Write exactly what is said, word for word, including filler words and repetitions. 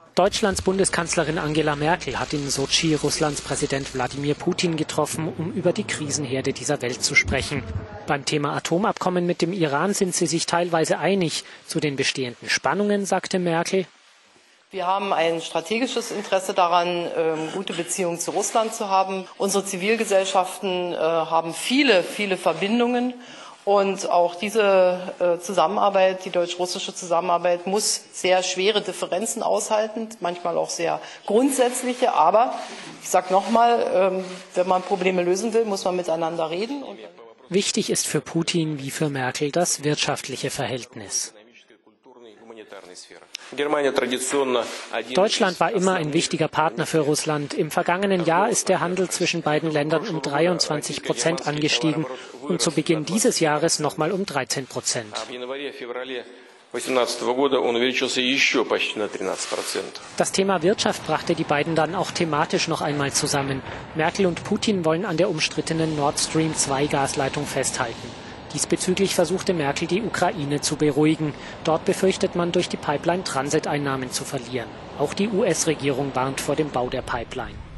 Deutschlands Bundeskanzlerin Angela Merkel hat in Sotschi Russlands Präsident Wladimir Putin getroffen, um über die Krisenherde dieser Welt zu sprechen. Beim Thema Atomabkommen mit dem Iran sind sie sich teilweise einig. Zu den bestehenden Spannungen sagte Merkel: Wir haben ein strategisches Interesse daran, gute Beziehungen zu Russland zu haben. Unsere Zivilgesellschaften haben viele, viele Verbindungen. Und auch diese Zusammenarbeit, die deutsch-russische Zusammenarbeit, muss sehr schwere Differenzen aushalten, manchmal auch sehr grundsätzliche. Aber ich sage nochmal, wenn man Probleme lösen will, muss man miteinander reden. Wichtig ist für Putin wie für Merkel das wirtschaftliche Verhältnis. Deutschland war immer ein wichtiger Partner für Russland. Im vergangenen Jahr ist der Handel zwischen beiden Ländern um dreiundzwanzig Prozent angestiegen und zu Beginn dieses Jahres nochmal um dreizehn Prozent. Das Thema Wirtschaft brachte die beiden dann auch thematisch noch einmal zusammen. Merkel und Putin wollen an der umstrittenen Nord Stream zwei Gasleitung festhalten. Diesbezüglich versuchte Merkel, die Ukraine zu beruhigen. Dort befürchtet man, durch die Pipeline Transiteinnahmen zu verlieren. Auch die U S-Regierung warnt vor dem Bau der Pipeline.